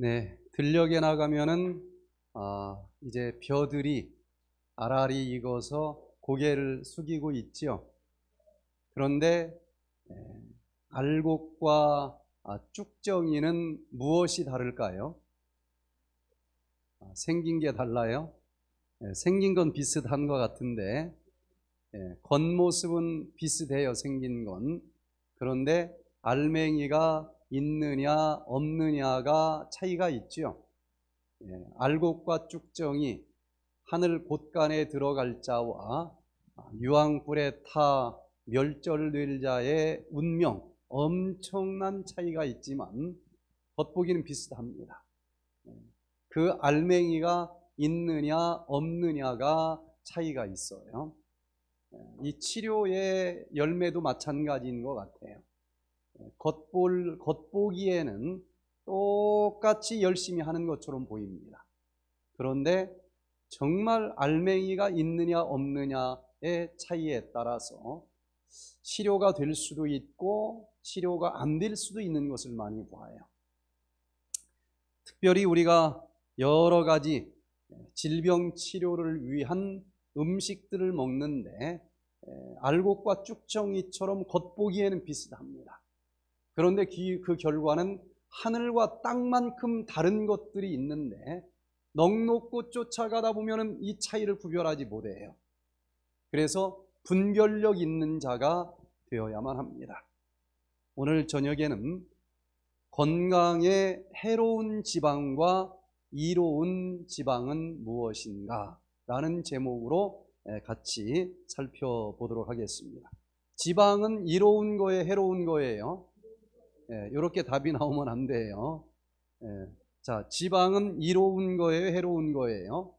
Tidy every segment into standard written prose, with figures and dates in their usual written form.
네, 들녘에 나가면은 이제 벼들이 알알이 익어서 고개를 숙이고 있지요. 그런데 알곡과 쭉정이는 무엇이 다를까요? 생긴 게 달라요. 생긴 건 비슷한 것 같은데 겉모습은 비슷해요. 생긴 건. 그런데 알맹이가 있느냐 없느냐가 차이가 있죠. 알곡과 쭉정이 하늘 곳간에 들어갈 자와 유황불에 타 멸절될 자의 운명, 엄청난 차이가 있지만 겉보기는 비슷합니다. 그 알맹이가 있느냐 없느냐가 차이가 있어요. 이 치료의 열매도 마찬가지인 것 같아요. 겉보기에는 똑같이 열심히 하는 것처럼 보입니다. 그런데 정말 알맹이가 있느냐 없느냐의 차이에 따라서 치료가 될 수도 있고 치료가 안 될 수도 있는 것을 많이 보아요. 특별히 우리가 여러 가지 질병 치료를 위한 음식들을 먹는데 알곡과 쭉정이처럼 겉보기에는 비슷합니다. 그런데 그 결과는 하늘과 땅만큼 다른 것들이 있는데 넉넉고 쫓아가다 보면 이 차이를 구별하지 못해요. 그래서 분별력 있는 자가 되어야만 합니다. 오늘 저녁에는 건강에 해로운 지방과 이로운 지방은 무엇인가 라는 제목으로 같이 살펴보도록 하겠습니다. 지방은 이로운 거예요, 해로운 거예요? 이렇게 답이 나오면 안 돼요. 자, 지방은 이로운 거예요, 해로운 거예요?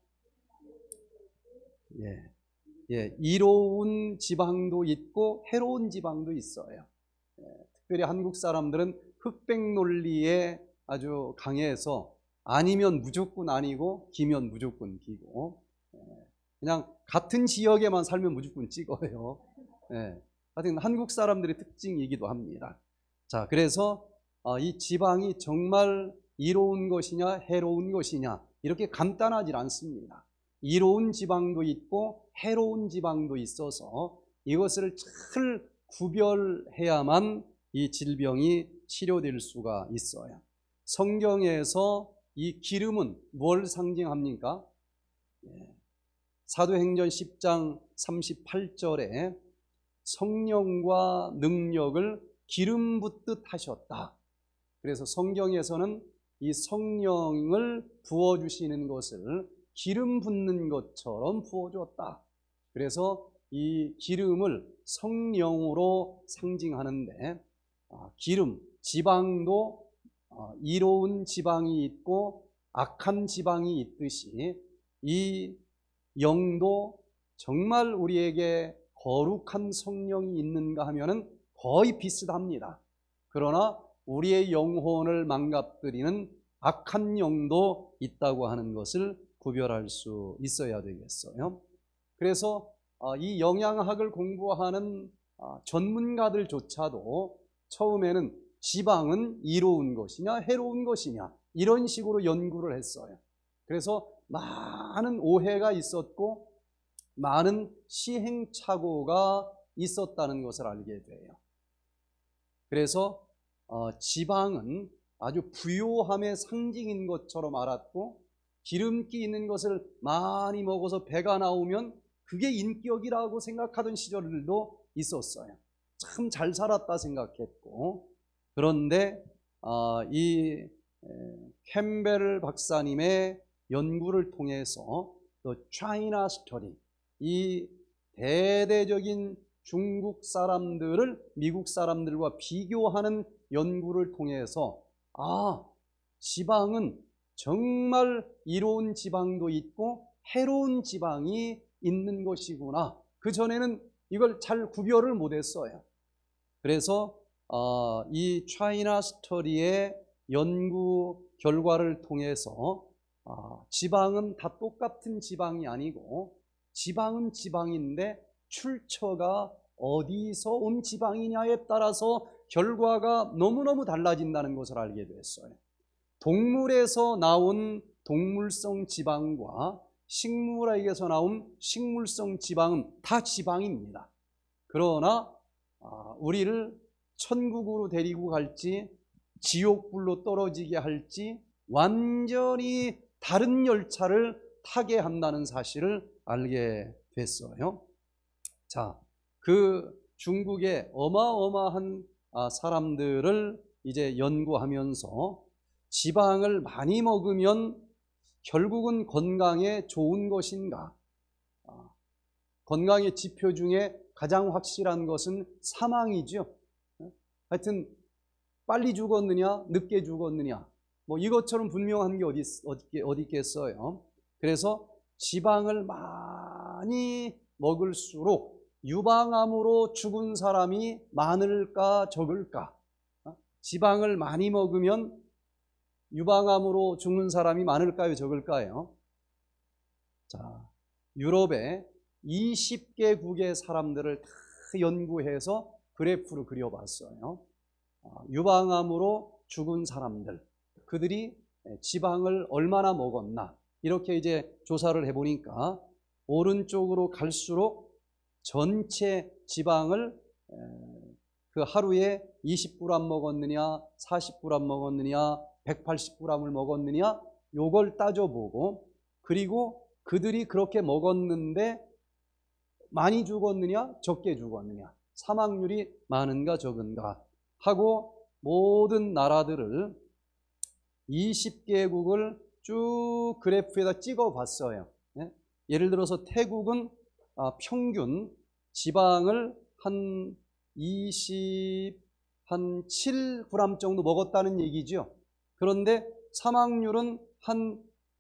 이로운 지방도 있고 해로운 지방도 있어요. 특별히 한국 사람들은 흑백 논리에 아주 강해서 아니면 무조건 아니고 기면 무조건 기고 그냥 같은 지역에만 살면 무조건 찍어요. 하여튼 한국 사람들의 특징이기도 합니다. 자, 그래서 이 지방이 정말 이로운 것이냐 해로운 것이냐 이렇게 간단하지 않습니다. 이로운 지방도 있고 해로운 지방도 있어서 이것을 잘 구별해야만 이 질병이 치료될 수가 있어요. 성경에서 이 기름은 뭘 상징합니까? 사도행전 10장 38절에 성령과 능력을 기름 붓듯 하셨다. 그래서 성경에서는 이 성령을 부어주시는 것을 기름 붓는 것처럼 부어줬다. 그래서 이 기름을 성령으로 상징하는데 기름, 지방도 이로운 지방이 있고 악한 지방이 있듯이 이 영도 정말 우리에게 거룩한 성령이 있는가 하면은 거의 비슷합니다. 그러나 우리의 영혼을 망가뜨리는 악한 영도 있다고 하는 것을 구별할 수 있어야 되겠어요. 그래서 이 영양학을 공부하는 전문가들조차도 처음에는 지방은 이로운 것이냐 해로운 것이냐 이런 식으로 연구를 했어요. 그래서 많은 오해가 있었고 많은 시행착오가 있었다는 것을 알게 돼요. 그래서 지방은 아주 부요함의 상징인 것처럼 알았고 기름기 있는 것을 많이 먹어서 배가 나오면 그게 인격이라고 생각하던 시절들도 있었어요. 참 잘 살았다 생각했고 그런데 이 캠벨 박사님의 연구를 통해서 또 차이나 스토리 이 대대적인 중국 사람들을 미국 사람들과 비교하는 연구를 통해서 지방은 정말 이로운 지방도 있고 해로운 지방이 있는 것이구나. 그전에는 이걸 잘 구별을 못했어요. 그래서 이 차이나 스토리의 연구 결과를 통해서 지방은 다 똑같은 지방이 아니고 지방은 지방인데 출처가 어디서 온 지방이냐에 따라서 결과가 너무너무 달라진다는 것을 알게 됐어요. 동물에서 나온 동물성 지방과 식물에게서 나온 식물성 지방은 다 지방입니다. 그러나 우리를 천국으로 데리고 갈지 지옥불로 떨어지게 할지 완전히 다른 열차를 타게 한다는 사실을 알게 됐어요. 자, 그 중국의 어마어마한 사람들을 이제 연구하면서 지방을 많이 먹으면 결국은 건강에 좋은 것인가? 건강의 지표 중에 가장 확실한 것은 사망이죠. 하여튼 빨리 죽었느냐 늦게 죽었느냐 뭐 이것처럼 분명한 게 어디 있겠어요. 그래서 지방을 많이 먹을수록 유방암으로 죽은 사람이 많을까 적을까? 지방을 많이 먹으면 유방암으로 죽는 사람이 많을까요 적을까요? 자, 유럽의 20개국의 사람들을 다 연구해서 그래프를 그려봤어요. 유방암으로 죽은 사람들, 그들이 지방을 얼마나 먹었나 이렇게 이제 조사를 해보니까 오른쪽으로 갈수록 전체 지방을 그 하루에 20g 먹었느냐 40g 먹었느냐 180g을 먹었느냐 요걸 따져보고, 그리고 그들이 그렇게 먹었는데 많이 죽었느냐 적게 죽었느냐, 사망률이 많은가 적은가 하고 모든 나라들을 20개국을 쭉 그래프에다 찍어 봤어요. 예를 들어서 태국은 평균 지방을 한 7g 정도 먹었다는 얘기죠. 그런데 사망률은 한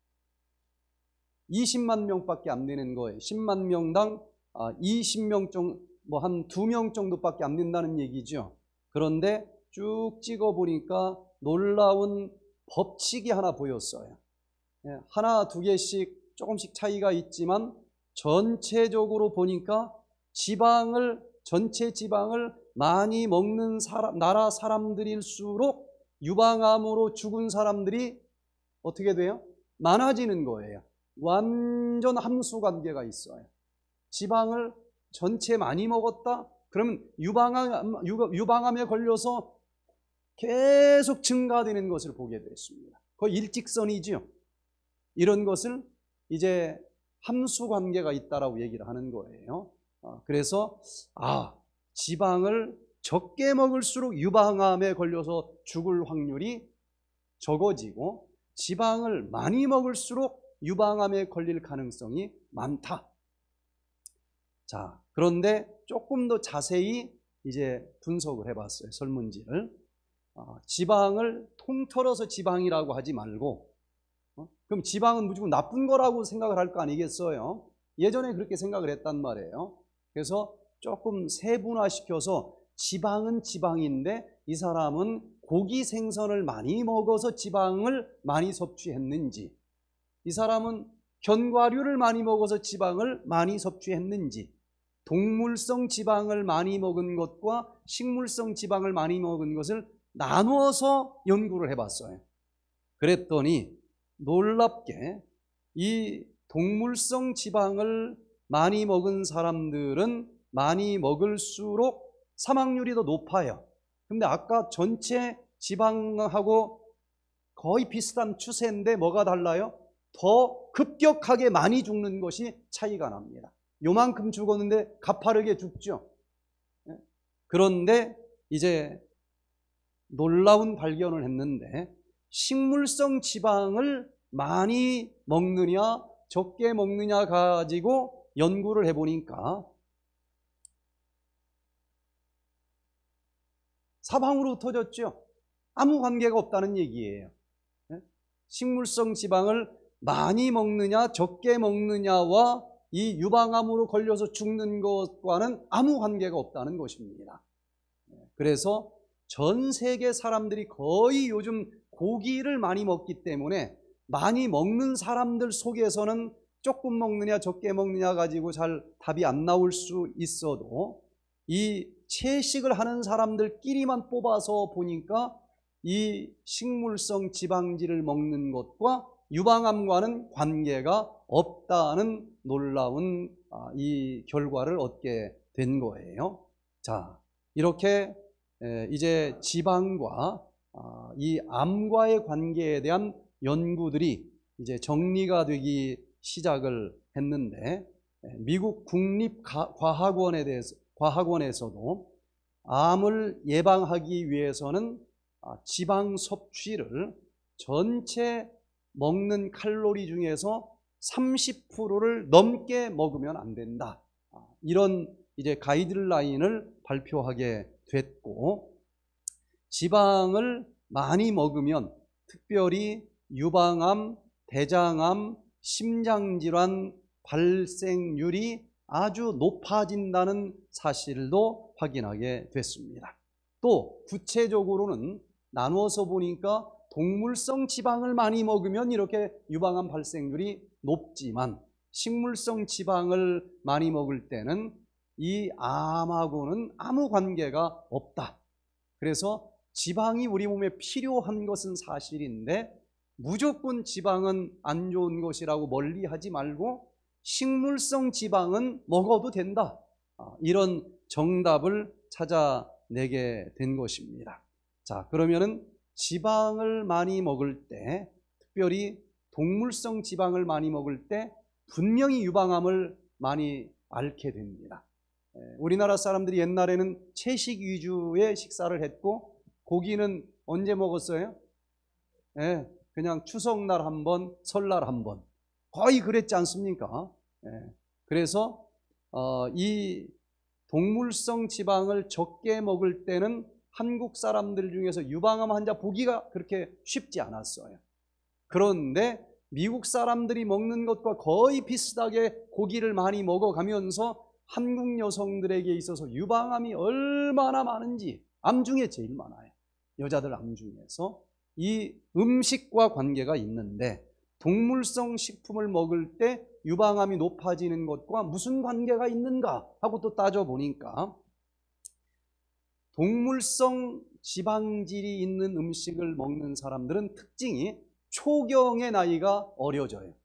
20만 명밖에 안 되는 거예요. 10만 명당 20명 정도, 뭐 한 2명 정도밖에 안 된다는 얘기죠. 그런데 쭉 찍어 보니까 놀라운 법칙이 하나 보였어요. 하나 두 개씩 조금씩 차이가 있지만 전체적으로 보니까 전체 지방을 많이 먹는 나라 사람들일수록 유방암으로 죽은 사람들이 어떻게 돼요? 많아지는 거예요. 완전 함수관계가 있어요. 지방을 전체 많이 먹었다? 그러면 유방암에 걸려서 계속 증가되는 것을 보게 됐습니다. 거의 일직선이죠. 이런 것을 이제 함수관계가 있다라고 얘기를 하는 거예요. 그래서 지방을 적게 먹을수록 유방암에 걸려서 죽을 확률이 적어지고 지방을 많이 먹을수록 유방암에 걸릴 가능성이 많다. 자, 그런데 조금 더 자세히 이제 분석을 해봤어요. 설문지를. 지방을 통틀어서 지방이라고 하지 말고, 그럼 지방은 무조건 나쁜 거라고 생각을 할 거 아니겠어요? 예전에 그렇게 생각을 했단 말이에요. 그래서 조금 세분화시켜서 지방은 지방인데 이 사람은 고기 생선을 많이 먹어서 지방을 많이 섭취했는지, 이 사람은 견과류를 많이 먹어서 지방을 많이 섭취했는지, 동물성 지방을 많이 먹은 것과 식물성 지방을 많이 먹은 것을 나누어서 연구를 해봤어요. 그랬더니 놀랍게 이 동물성 지방을 많이 먹은 사람들은 많이 먹을수록 사망률이 더 높아요. 근데 아까 전체 지방하고 거의 비슷한 추세인데 뭐가 달라요? 더 급격하게 많이 죽는 것이 차이가 납니다. 요만큼 죽었는데 가파르게 죽죠. 그런데 이제 놀라운 발견을 했는데, 식물성 지방을 많이 먹느냐 적게 먹느냐 가지고 연구를 해보니까 사방으로 흩어졌죠. 아무 관계가 없다는 얘기예요. 식물성 지방을 많이 먹느냐 적게 먹느냐와 이 유방암으로 걸려서 죽는 것과는 아무 관계가 없다는 것입니다. 그래서 전 세계 사람들이 거의 요즘 고기를 많이 먹기 때문에 많이 먹는 사람들 속에서는 조금 먹느냐 적게 먹느냐 가지고 잘 답이 안 나올 수 있어도 이 채식을 하는 사람들끼리만 뽑아서 보니까 이 식물성 지방지를 먹는 것과 유방암과는 관계가 없다는 놀라운 이 결과를 얻게 된 거예요. 자, 이렇게 이제 지방과 이 암과의 관계에 대한 연구들이 이제 정리가 되기 시작을 했는데, 미국 과학원에서도 암을 예방하기 위해서는 지방 섭취를 전체 먹는 칼로리 중에서 30%를 넘게 먹으면 안 된다. 이런 이제 가이드라인을 발표하게 됐고, 지방을 많이 먹으면 특별히 유방암, 대장암, 심장질환 발생률이 아주 높아진다는 사실도 확인하게 됐습니다. 또 구체적으로는 나누어서 보니까 동물성 지방을 많이 먹으면 이렇게 유방암 발생률이 높지만, 식물성 지방을 많이 먹을 때는 이 암하고는 아무 관계가 없다. 그래서 지방이 우리 몸에 필요한 것은 사실인데 무조건 지방은 안 좋은 것이라고 멀리하지 말고 식물성 지방은 먹어도 된다. 이런 정답을 찾아내게 된 것입니다. 자, 그러면은 지방을 많이 먹을 때, 특별히 동물성 지방을 많이 먹을 때 분명히 유방암을 많이 앓게 됩니다. 우리나라 사람들이 옛날에는 채식 위주의 식사를 했고, 고기는 언제 먹었어요? 그냥 추석날 한 번, 설날 한 번, 거의 그랬지 않습니까? 그래서 이 동물성 지방을 적게 먹을 때는 한국 사람들 중에서 유방암 환자 보기가 그렇게 쉽지 않았어요. 그런데 미국 사람들이 먹는 것과 거의 비슷하게 고기를 많이 먹어가면서 한국 여성들에게 있어서 유방암이 얼마나 많은지, 암 중에 제일 많아요. 여자들 암 중에서. 이 음식과 관계가 있는데, 동물성 식품을 먹을 때 유방암이 높아지는 것과 무슨 관계가 있는가 하고 또 따져보니까, 동물성 지방질이 있는 음식을 먹는 사람들은 특징이 초경의 나이가 어려져요.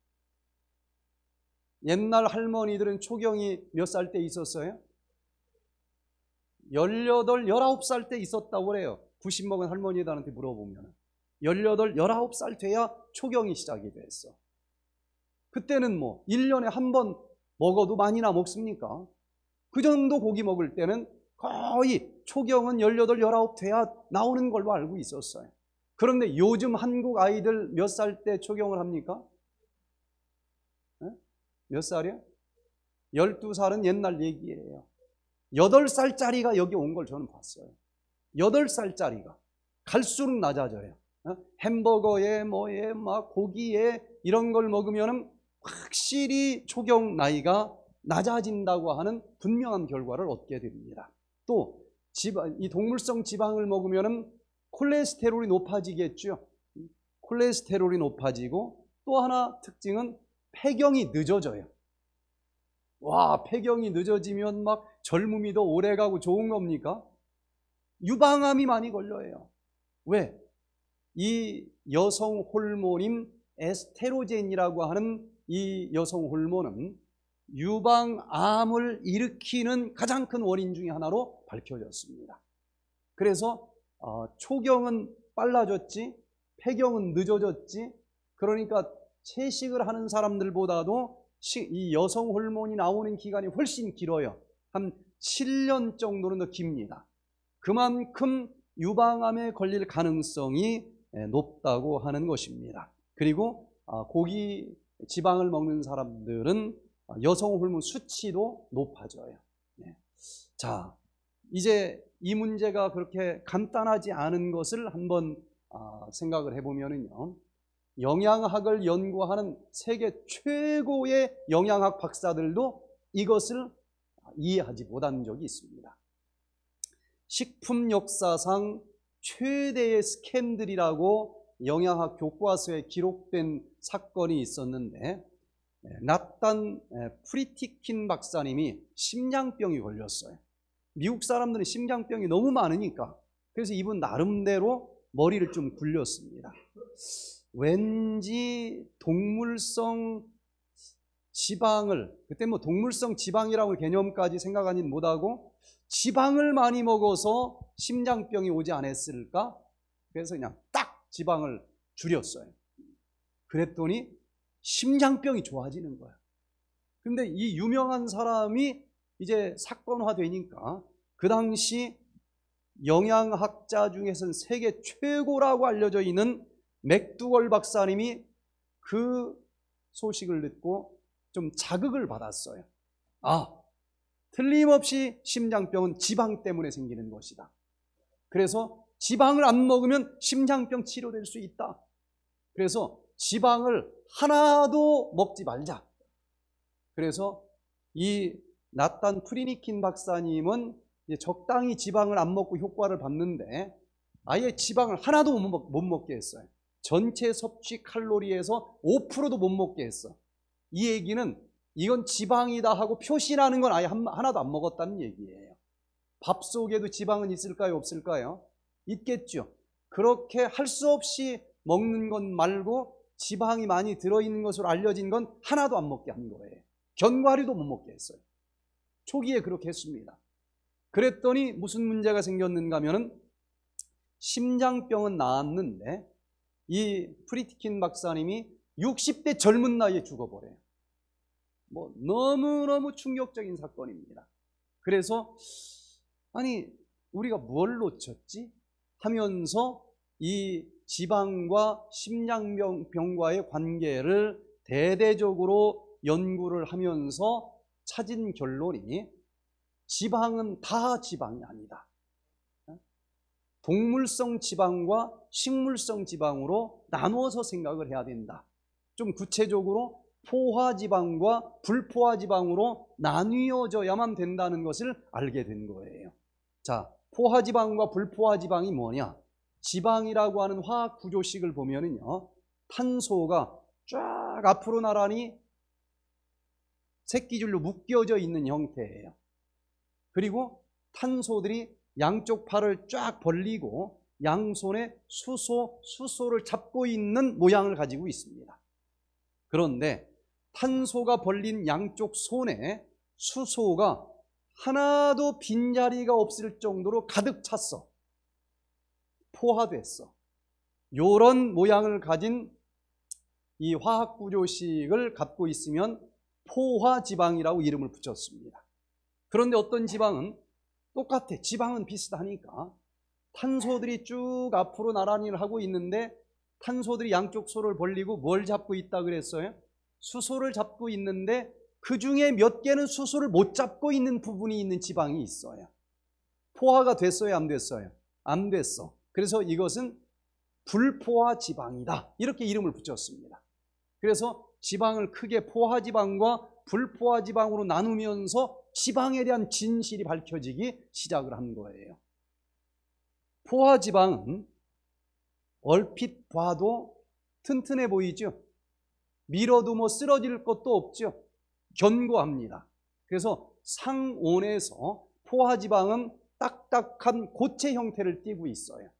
옛날 할머니들은 초경이 몇 살 때 있었어요? 18, 19살 때 있었다고 그래요. 90 먹은 할머니들한테 물어보면 18, 19살 돼야 초경이 시작이 됐어. 그때는 뭐 1년에 한 번 먹어도 많이나 먹습니까? 그 정도 고기 먹을 때는 거의 초경은 18, 19 돼야 나오는 걸로 알고 있었어요. 그런데 요즘 한국 아이들 몇 살 때 초경을 합니까? 몇 살이요? 12살은 옛날 얘기예요. 8살짜리가 여기 온 걸 저는 봤어요. 8살짜리가 갈수록 낮아져요. 햄버거에 뭐에 막 고기에 이런 걸 먹으면 확실히 초경 나이가 낮아진다고 하는 분명한 결과를 얻게 됩니다. 또 이 동물성 지방을 먹으면 콜레스테롤이 높아지겠죠. 콜레스테롤이 높아지고, 또 하나 특징은 폐경이 늦어져요. 와, 폐경이 늦어지면 막 젊음이 더 오래가고 좋은 겁니까? 유방암이 많이 걸려요. 왜? 이 여성 호르몬인 에스트로겐이라고 하는 이 여성 호르몬은 유방암을 일으키는 가장 큰 원인 중에 하나로 밝혀졌습니다. 그래서 초경은 빨라졌지, 폐경은 늦어졌지. 그러니까 채식을 하는 사람들보다도 이 여성 호르몬이 나오는 기간이 훨씬 길어요. 한 7년 정도는 더 깁니다. 그만큼 유방암에 걸릴 가능성이 높다고 하는 것입니다. 그리고 고기, 지방을 먹는 사람들은 여성 호르몬 수치도 높아져요. 자, 이제 이 문제가 그렇게 간단하지 않은 것을 한번 생각을 해보면요, 영양학을 연구하는 세계 최고의 영양학 박사들도 이것을 이해하지 못한 적이 있습니다. 식품 역사상 최대의 스캔들이라고 영양학 교과서에 기록된 사건이 있었는데, 나탄 프리티킨 박사님이 심장병이 걸렸어요. 미국 사람들은 심장병이 너무 많으니까. 그래서 이분 나름대로 머리를 좀 굴렸습니다. 왠지 동물성 지방을, 그때 뭐 동물성 지방이라고 개념까지 생각하지는 못하고 지방을 많이 먹어서 심장병이 오지 않았을까? 그래서 그냥 딱 지방을 줄였어요. 그랬더니 심장병이 좋아지는 거야. 근데 이 유명한 사람이 이제 사건화되니까 그 당시 영양학자 중에서는 세계 최고라고 알려져 있는 맥두걸 박사님이 그 소식을 듣고 좀 자극을 받았어요. 아, 틀림없이 심장병은 지방 때문에 생기는 것이다. 그래서 지방을 안 먹으면 심장병 치료될 수 있다. 그래서 지방을 하나도 먹지 말자. 그래서 이 나탄 프리니킨 박사님은 적당히 지방을 안 먹고 효과를 봤는데 아예 지방을 하나도 못 먹게 했어요. 전체 섭취 칼로리에서 5%도 못 먹게 했어. 이 얘기는 이건 지방이다 하고 표시라는 건 아예 하나도 안 먹었다는 얘기예요. 밥 속에도 지방은 있을까요? 없을까요? 있겠죠. 그렇게 할 수 없이 먹는 것 말고 지방이 많이 들어있는 것으로 알려진 건 하나도 안 먹게 한 거예요. 견과류도 못 먹게 했어요. 초기에 그렇게 했습니다. 그랬더니 무슨 문제가 생겼는가 하면은 심장병은 나았는데 이 프리티킨 박사님이 60대 젊은 나이에 죽어버려요. 뭐 너무너무 충격적인 사건입니다. 그래서 아니 우리가 뭘 놓쳤지? 하면서 이 지방과 심장병과의 관계를 대대적으로 연구를 하면서 찾은 결론이 지방은 다 지방이 아니다. 동물성 지방과 식물성 지방으로 나누어서 생각을 해야 된다. 좀 구체적으로 포화지방과 불포화지방으로 나뉘어져야만 된다는 것을 알게 된 거예요. 자, 포화지방과 불포화지방이 뭐냐? 지방이라고 하는 화학 구조식을 보면은요, 탄소가 쫙 앞으로 나란히 새끼줄로 묶여져 있는 형태예요. 그리고 탄소들이 양쪽 팔을 쫙 벌리고 양손에 수소를 잡고 있는 모양을 가지고 있습니다. 그런데 탄소가 벌린 양쪽 손에 수소가 하나도 빈자리가 없을 정도로 가득 찼어. 포화됐어. 이런 모양을 가진 이 화학구조식을 갖고 있으면 포화지방이라고 이름을 붙였습니다. 그런데 어떤 지방은 똑같아. 지방은 비슷하니까 탄소들이 쭉 앞으로 나란히 하고 있는데 탄소들이 양쪽 손을 벌리고 뭘 잡고 있다 그랬어요? 수소를 잡고 있는데 그 중에 몇 개는 수소를 못 잡고 있는 부분이 있는 지방이 있어요. 포화가 됐어요? 안 됐어요? 안 됐어. 그래서 이것은 불포화 지방이다. 이렇게 이름을 붙였습니다. 그래서 지방을 크게 포화지방과 불포화지방으로 나누면서 지방에 대한 진실이 밝혀지기 시작을 한 거예요. 포화지방은 얼핏 봐도 튼튼해 보이죠? 밀어도 뭐 쓰러질 것도 없죠? 견고합니다. 그래서 상온에서 포화지방은 딱딱한 고체 형태를 띠고 있어요.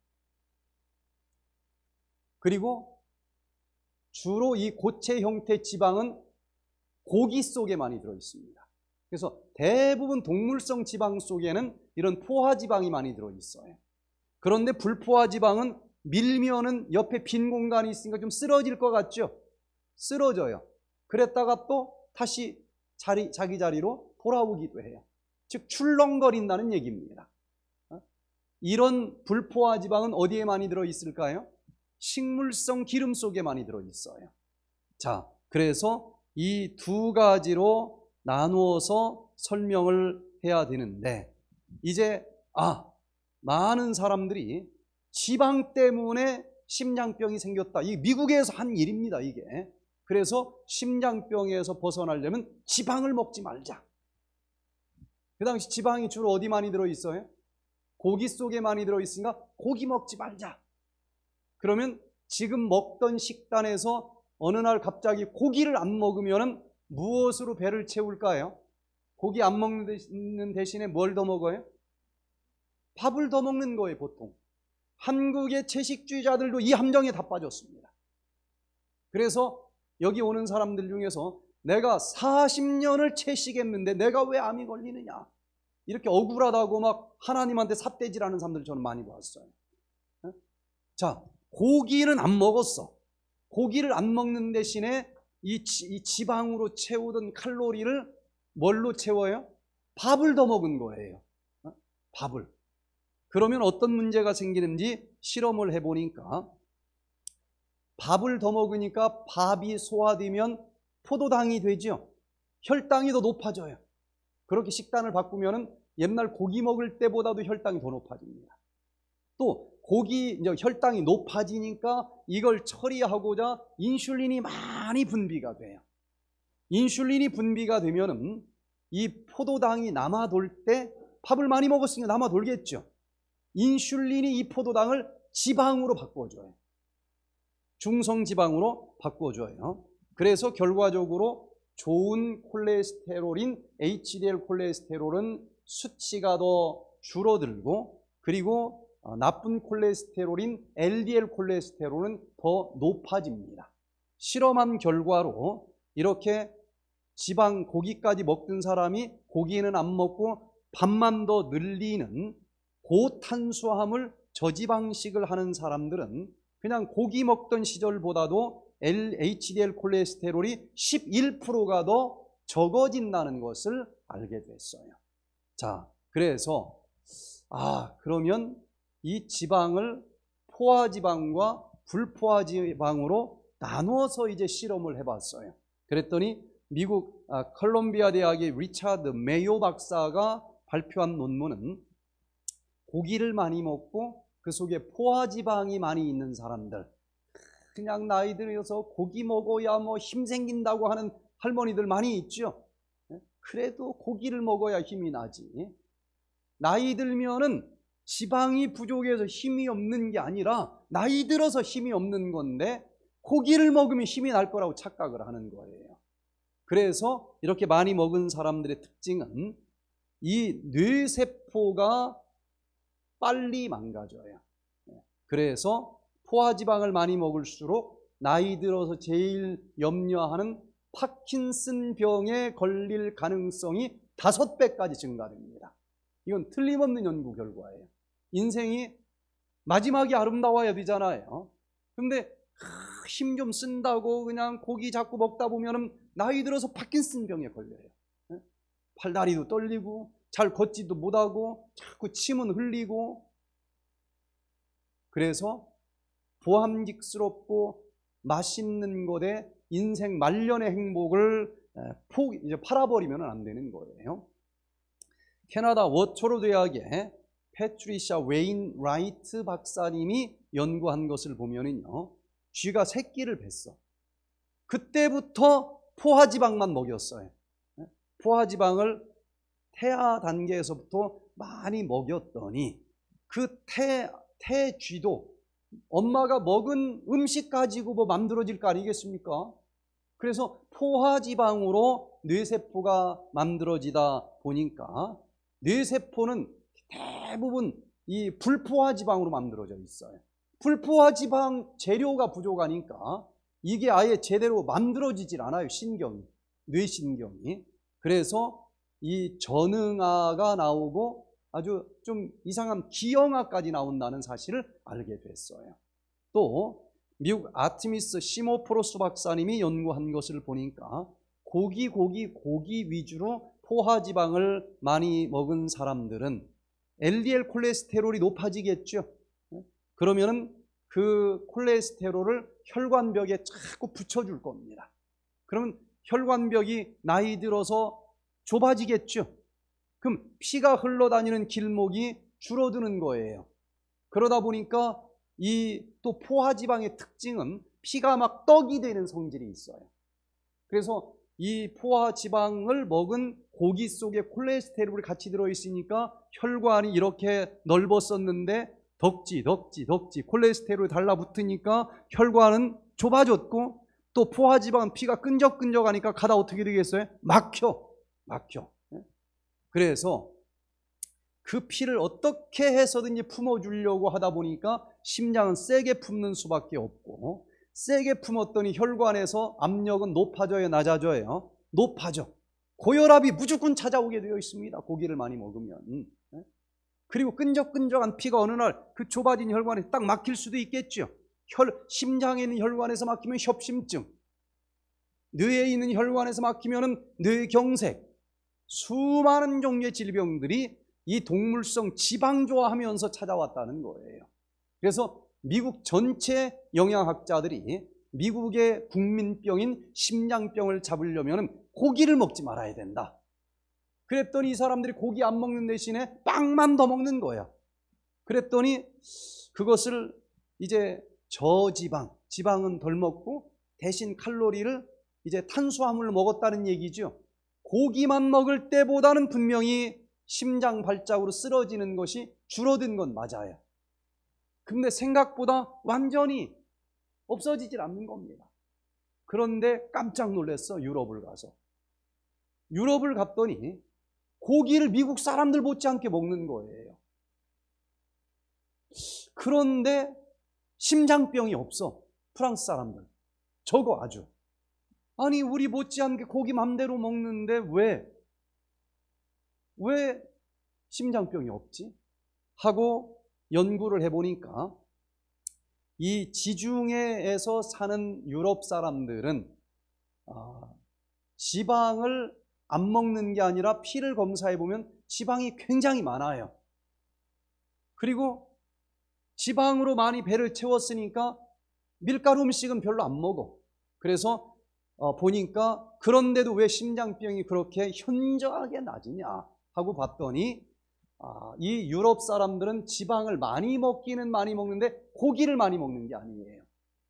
그리고 주로 이 고체 형태 지방은 고기 속에 많이 들어있습니다. 그래서 대부분 동물성 지방 속에는 이런 포화지방이 많이 들어있어요. 그런데 불포화지방은 밀면은 옆에 빈 공간이 있으니까 좀 쓰러질 것 같죠? 쓰러져요. 그랬다가 또 다시 자기 자리로 돌아오기도 해요. 즉 출렁거린다는 얘기입니다. 이런 불포화지방은 어디에 많이 들어있을까요? 식물성 기름 속에 많이 들어있어요. 자, 그래서 이 두 가지로 나누어서 설명을 해야 되는데 이제 많은 사람들이 지방 때문에 심장병이 생겼다. 이게 미국에서 한 일입니다, 이게. 그래서 심장병에서 벗어나려면 지방을 먹지 말자. 그 당시 지방이 주로 어디 많이 들어있어요? 고기 속에 많이 들어있으니까 고기 먹지 말자. 그러면 지금 먹던 식단에서 어느 날 갑자기 고기를 안 먹으면 무엇으로 배를 채울까요? 고기 안 먹는 대신에 뭘 더 먹어요? 밥을 더 먹는 거예요, 보통. 한국의 채식주의자들도 이 함정에 다 빠졌습니다. 그래서 여기 오는 사람들 중에서 내가 40년을 채식했는데 내가 왜 암이 걸리느냐, 이렇게 억울하다고 막 하나님한테 삿대질하는 사람들 저는 많이 봤어요. 자, 고기는 안 먹었어. 고기를 안 먹는 대신에 이 지방으로 채우던 칼로리를 뭘로 채워요? 밥을 더 먹은 거예요. 밥을. 그러면 어떤 문제가 생기는지 실험을 해보니까, 밥을 더 먹으니까 밥이 소화되면 포도당이 되죠. 혈당이 더 높아져요. 그렇게 식단을 바꾸면 옛날 고기 먹을 때보다도 혈당이 더 높아집니다. 또 고기 혈당이 높아지니까 이걸 처리하고자 인슐린이 많이 분비가 돼요. 인슐린이 분비가 되면은 이 포도당이 남아돌 때, 밥을 많이 먹었으니까 남아돌겠죠. 인슐린이 이 포도당을 지방으로 바꿔줘요. 중성지방으로 바꿔줘요. 그래서 결과적으로 좋은 콜레스테롤인 HDL 콜레스테롤은 수치가 더 줄어들고, 그리고 나쁜 콜레스테롤인 LDL 콜레스테롤은 더 높아집니다. 실험한 결과로 이렇게 지방 고기까지 먹던 사람이 고기는 안 먹고 밥만 더 늘리는 고탄수화물 저지방식을 하는 사람들은 그냥 고기 먹던 시절보다도 HDL 콜레스테롤이 11%가 더 적어진다는 것을 알게 됐어요. 자, 그래서 그러면 이 지방을 포화지방과 불포화지방으로 나누어서 이제 실험을 해봤어요. 그랬더니 미국 컬럼비아 대학의 리차드 메요 박사가 발표한 논문은 고기를 많이 먹고 그 속에 포화지방이 많이 있는 사람들, 그냥 나이 들어서 고기 먹어야 뭐 힘 생긴다고 하는 할머니들 많이 있죠. 그래도 고기를 먹어야 힘이 나지. 나이 들면은 지방이 부족해서 힘이 없는 게 아니라 나이 들어서 힘이 없는 건데 고기를 먹으면 힘이 날 거라고 착각을 하는 거예요. 그래서 이렇게 많이 먹은 사람들의 특징은 이 뇌세포가 빨리 망가져요. 그래서 포화지방을 많이 먹을수록 나이 들어서 제일 염려하는 파킨슨 병에 걸릴 가능성이 5배까지 증가됩니다. 이건 틀림없는 연구 결과예요. 인생이 마지막이 아름다워야 되잖아요. 근데 힘 좀 쓴다고 그냥 고기 자꾸 먹다 보면 나이 들어서 파킨슨 병에 걸려요. 팔다리도 떨리고 잘 걷지도 못하고 자꾸 침은 흘리고. 그래서 보함직스럽고 맛있는 것에 인생 말년의 행복을 이제 팔아버리면 안 되는 거예요. 캐나다 워처로 대학의 패트리샤 웨인 라이트 박사님이 연구한 것을 보면은요, 쥐가 새끼를 뱄어. 그때부터 포화지방만 먹였어요. 포화지방을 태아 단계에서부터 많이 먹였더니 그 태쥐도 엄마가 먹은 음식 가지고 뭐 만들어질 거 아니겠습니까? 그래서 포화지방으로 뇌세포가 만들어지다 보니까 뇌세포는 대부분 이 불포화지방으로 만들어져 있어요. 불포화지방 재료가 부족하니까 이게 아예 제대로 만들어지질 않아요. 신경이, 뇌신경이. 그래서 이 전응아가 나오고 아주 좀 이상한 기형아까지 나온다는 사실을 알게 됐어요. 또 미국 아트미스 시모프로스 박사님이 연구한 것을 보니까 고기 위주로 포화지방을 많이 먹은 사람들은 LDL 콜레스테롤이 높아지겠죠. 그러면은 그 콜레스테롤을 혈관벽에 자꾸 붙여줄 겁니다. 그러면 혈관벽이 나이 들어서 좁아지겠죠. 그럼 피가 흘러다니는 길목이 줄어드는 거예요. 그러다 보니까 이 또 포화지방의 특징은 피가 막 떡이 되는 성질이 있어요. 그래서 이 포화지방을 먹은 고기 속에 콜레스테롤이 같이 들어있으니까 혈관이 이렇게 넓었었는데 덕지 콜레스테롤이 달라붙으니까 혈관은 좁아졌고, 또 포화지방은 피가 끈적끈적하니까 가다 어떻게 되겠어요? 막혀. 그래서 그 피를 어떻게 해서든지 품어주려고 하다 보니까 심장은 세게 품는 수밖에 없고, 세게 품었더니 혈관에서 압력은 높아져요, 낮아져요? 높아져. 고혈압이 무조건 찾아오게 되어 있습니다, 고기를 많이 먹으면. 그리고 끈적끈적한 피가 어느 날 그 좁아진 혈관에 딱 막힐 수도 있겠죠. 심장에 있는 혈관에서 막히면 협심증, 뇌에 있는 혈관에서 막히면 뇌경색, 수많은 종류의 질병들이 이 동물성 지방조화하면서 찾아왔다는 거예요. 그래서 미국 전체 영양학자들이 미국의 국민병인 심장병을 잡으려면 고기를 먹지 말아야 된다. 그랬더니 이 사람들이 고기 안 먹는 대신에 빵만 더 먹는 거야. 그랬더니 그것을 이제 저지방, 지방은 덜 먹고 대신 칼로리를 이제 탄수화물을 먹었다는 얘기죠. 고기만 먹을 때보다는 분명히 심장 발작으로 쓰러지는 것이 줄어든 건 맞아요. 근데 생각보다 완전히 없어지질 않는 겁니다. 그런데 깜짝 놀랐어, 유럽을 가서. 유럽을 갔더니 고기를 미국 사람들 못지않게 먹는 거예요. 그런데 심장병이 없어, 프랑스 사람들. 적어 아주. 아니, 우리 못지않게 고기 맘대로 먹는데 왜 심장병이 없지? 하고 연구를 해보니까 이 지중해에서 사는 유럽 사람들은 지방을 안 먹는 게 아니라 피를 검사해보면 지방이 굉장히 많아요. 그리고 지방으로 많이 배를 채웠으니까 밀가루 음식은 별로 안 먹어. 그래서 보니까 그런데도 왜 심장병이 그렇게 현저하게 낮으냐 하고 봤더니 이 유럽 사람들은 지방을 많이 먹기는 많이 먹는데 고기를 많이 먹는 게 아니에요.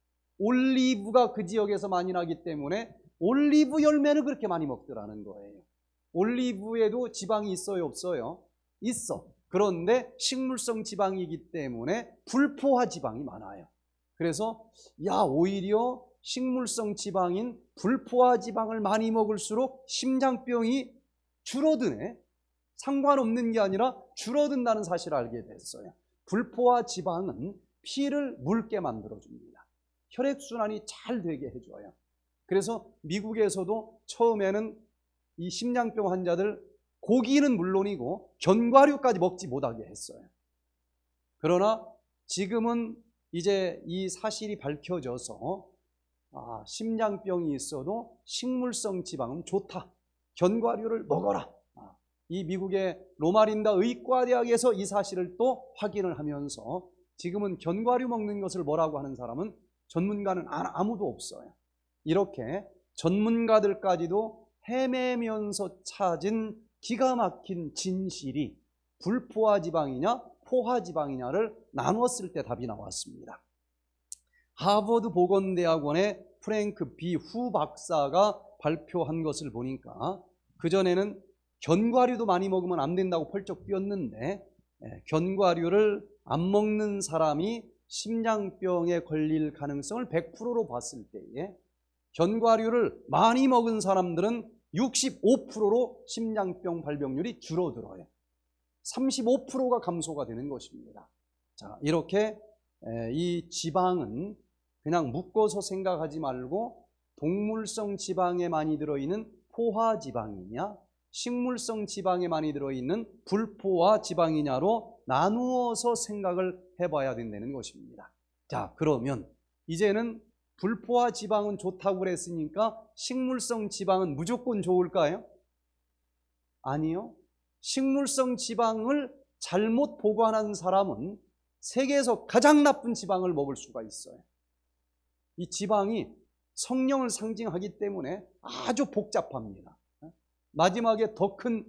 올리브가 그 지역에서 많이 나기 때문에 올리브 열매를 그렇게 많이 먹더라는 거예요. 올리브에도 지방이 있어요, 없어요? 있어. 그런데 식물성 지방이기 때문에 불포화 지방이 많아요. 그래서 오히려 식물성 지방인 불포화 지방을 많이 먹을수록 심장병이 줄어드네. 상관없는 게 아니라 줄어든다는 사실을 알게 됐어요. 불포화 지방은 피를 묽게 만들어줍니다. 혈액순환이 잘 되게 해줘요. 그래서 미국에서도 처음에는 이 심장병 환자들 고기는 물론이고 견과류까지 먹지 못하게 했어요. 그러나 지금은 이제 이 사실이 밝혀져서 심장병이 있어도 식물성 지방은 좋다. 견과류를 먹어라. 이 미국의 로마린다 의과대학에서 이 사실을 또 확인을 하면서 지금은 견과류 먹는 것을 뭐라고 하는 사람은 전문가는 아무도 없어요. 이렇게 전문가들까지도 헤매면서 찾은 기가 막힌 진실이 불포화 지방이냐 포화 지방이냐를 나누었을 때 답이 나왔습니다. 하버드 보건대학원의 프랭크 B. 후 박사가 발표한 것을 보니까 그전에는 견과류도 많이 먹으면 안 된다고 펄쩍 뛰었는데 견과류를 안 먹는 사람이 심장병에 걸릴 가능성을 100%로 봤을 때에 견과류를 많이 먹은 사람들은 65%로 심장병 발병률이 줄어들어요. 35%가 감소가 되는 것입니다. 자, 이렇게 이 지방은 그냥 묶어서 생각하지 말고 동물성 지방에 많이 들어있는 포화 지방이냐 식물성 지방에 많이 들어있는 불포화 지방이냐로 나누어서 생각을 해봐야 된다는 것입니다. 자, 그러면 이제는 불포화 지방은 좋다고 그랬으니까 식물성 지방은 무조건 좋을까요? 아니요. 식물성 지방을 잘못 보관한 사람은 세계에서 가장 나쁜 지방을 먹을 수가 있어요. 이 지방이 성령을 상징하기 때문에 아주 복잡합니다. 마지막에 더 큰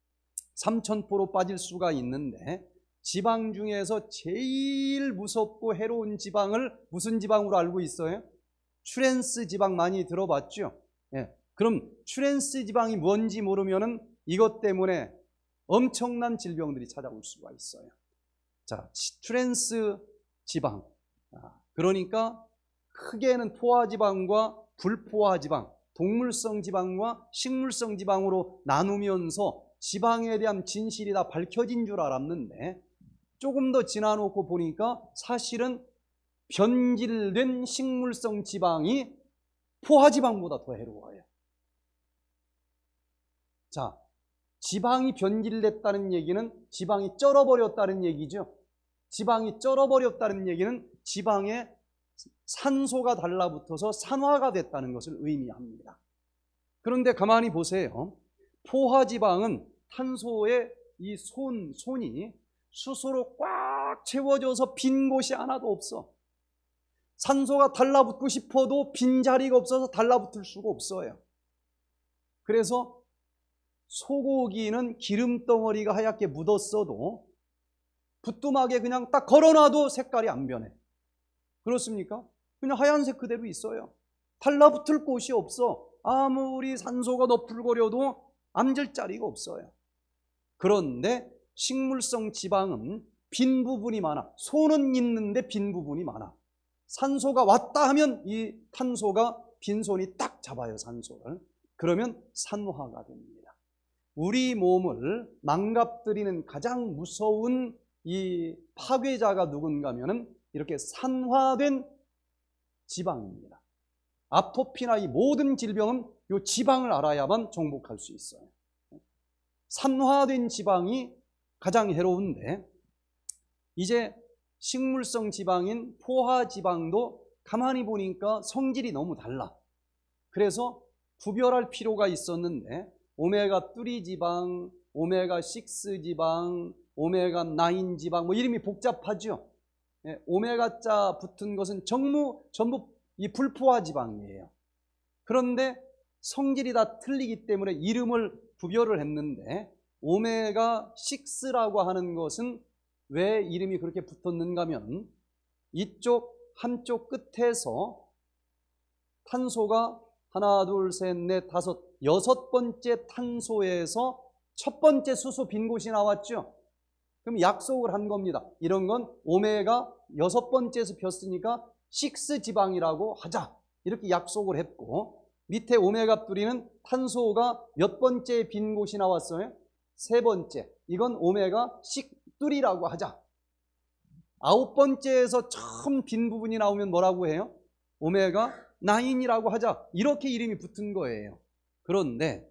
삼천포로 빠질 수가 있는데 지방 중에서 제일 무섭고 해로운 지방을 무슨 지방으로 알고 있어요? 트랜스 지방 많이 들어봤죠? 그럼 트랜스 지방이 뭔지 모르면은 이것 때문에 엄청난 질병들이 찾아올 수가 있어요. 자, 트랜스 지방. 그러니까 크게는 포화 지방과 불포화 지방, 동물성 지방과 식물성 지방으로 나누면서 지방에 대한 진실이 다 밝혀진 줄 알았는데 조금 더 지나놓고 보니까 사실은 변질된 식물성 지방이 포화지방보다 더 해로워요. 자, 지방이 변질됐다는 얘기는 지방이 쩔어버렸다는 얘기죠. 지방이 쩔어버렸다는 얘기는 지방에 산소가 달라붙어서 산화가 됐다는 것을 의미합니다. 그런데 가만히 보세요. 포화지방은 탄소의 이 손이 스스로 꽉 채워져서 빈 곳이 하나도 없어. 산소가 달라붙고 싶어도 빈자리가 없어서 달라붙을 수가 없어요. 그래서 소고기는 기름덩어리가 하얗게 묻었어도 부뚜막에 그냥 딱 걸어놔도 색깔이 안 변해. 그렇습니까? 그냥 하얀색 그대로 있어요. 달라붙을 곳이 없어. 아무리 산소가 너풀거려도 앉을 자리가 없어요. 그런데 식물성 지방은 빈 부분이 많아. 손은 있는데 빈 부분이 많아. 산소가 왔다 하면 이 탄소가 빈손이 딱 잡아요, 산소를. 그러면 산화가 됩니다. 우리 몸을 망가뜨리는 가장 무서운 이 파괴자가 누군가 하면은 이렇게 산화된 지방입니다. 아토피나 이 모든 질병은 이 지방을 알아야만 정복할 수 있어요. 산화된 지방이 가장 해로운데, 이제 식물성 지방인 포화지방도 가만히 보니까 성질이 너무 달라. 그래서 구별할 필요가 있었는데 오메가3 지방, 오메가6 지방, 오메가9 지방, 뭐 이름이 복잡하죠. 오메가자 붙은 것은 전부 이 불포화 지방이에요. 그런데 성질이 다 틀리기 때문에 이름을 구별을 했는데, 오메가6라고 하는 것은 왜 이름이 그렇게 붙었는가 하면 이쪽 한쪽 끝에서 탄소가 하나, 둘, 셋, 넷, 다섯, 여섯 번째 탄소에서 첫 번째 수소 빈 곳이 나왔죠. 그럼 약속을 한 겁니다. 이런 건 오메가 여섯 번째에서 폈으니까 6 지방이라고 하자. 이렇게 약속을 했고, 밑에 오메가3는 탄소가 몇 번째 빈 곳이 나왔어요? 세 번째. 이건 오메가 6라고 하자. 아홉 번째에서 처음 빈 부분이 나오면 뭐라고 해요? 오메가 9이라고 하자. 이렇게 이름이 붙은 거예요. 그런데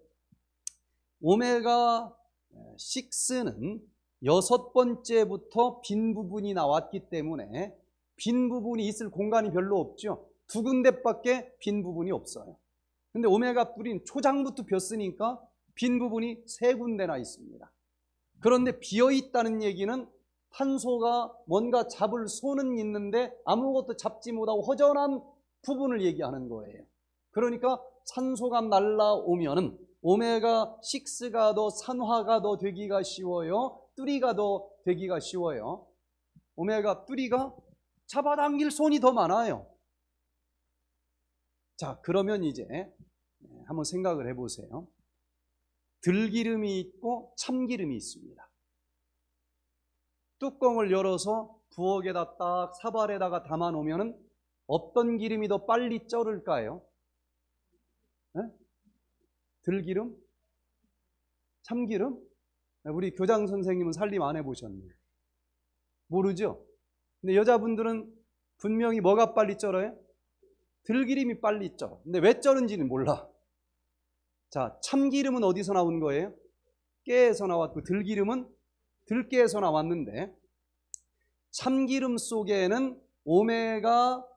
오메가 6는 여섯 번째부터 빈 부분이 나왔기 때문에 빈 부분이 있을 공간이 별로 없죠. 두 군데밖에 빈 부분이 없어요. 근데 오메가3는 초장부터 폈으니까 빈 부분이 세 군데나 있습니다. 그런데 비어있다는 얘기는 탄소가 뭔가 잡을 손은 있는데 아무것도 잡지 못하고 허전한 부분을 얘기하는 거예요. 그러니까 산소가 날라오면은 오메가6가 더 산화가 더 되기가 쉬워요. 3가 더 되기가 쉬워요. 오메가3가 잡아당길 손이 더 많아요. 자, 그러면 이제 한번 생각을 해보세요. 들기름이 있고 참기름이 있습니다. 뚜껑을 열어서 부엌에다 딱 사발에다가 담아 놓으면 어떤 기름이 더 빨리 쩔을까요? 네? 들기름? 참기름? 우리 교장 선생님은 살림 안 해보셨네요. 모르죠? 근데 여자분들은 분명히 뭐가 빨리 쩔어요? 들기름이 빨리 쩔어. 근데 왜 쩔은지는 몰라. 자, 참기름은 어디서 나온 거예요? 깨에서 나왔고, 들기름은 들깨에서 나왔는데, 참기름 속에는 오메가3보다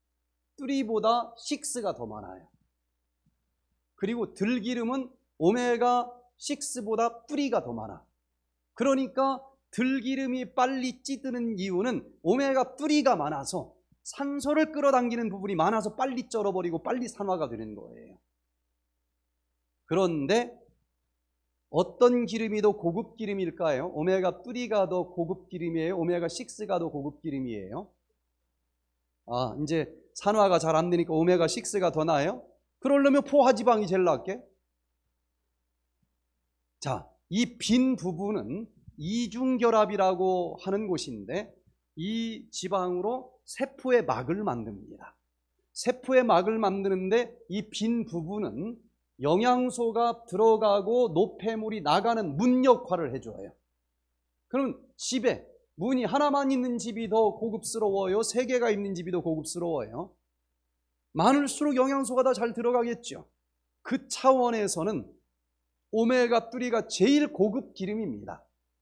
6가 더 많아요. 그리고 들기름은 오메가6보다 3가 더 많아. 그러니까 들기름이 빨리 찌드는 이유는 오메가3가 많아서 산소를 끌어당기는 부분이 많아서 빨리 쩔어버리고 빨리 산화가 되는 거예요. 그런데 어떤 기름이 더 고급 기름일까요? 오메가3가 더 고급 기름이에요? 오메가6가 더 고급 기름이에요? 아, 이제 산화가 잘 안 되니까 오메가6가 더 나아요? 그러려면 포화지방이 제일 낫게? 자, 이 빈 부분은 이중결합이라고 하는 곳인데, 이 지방으로 세포의 막을 만듭니다. 세포의 막을 만드는데 이 빈 부분은 영양소가 들어가고 노폐물이 나가는 문 역할을 해줘요. 그럼 집에 문이 하나만 있는 집이 더 고급스러워요? 세 개가 있는 집이 더 고급스러워요? 많을수록 영양소가 더 잘 들어가겠죠. 그 차원에서는 오메가3가 제일 고급 기름입니다.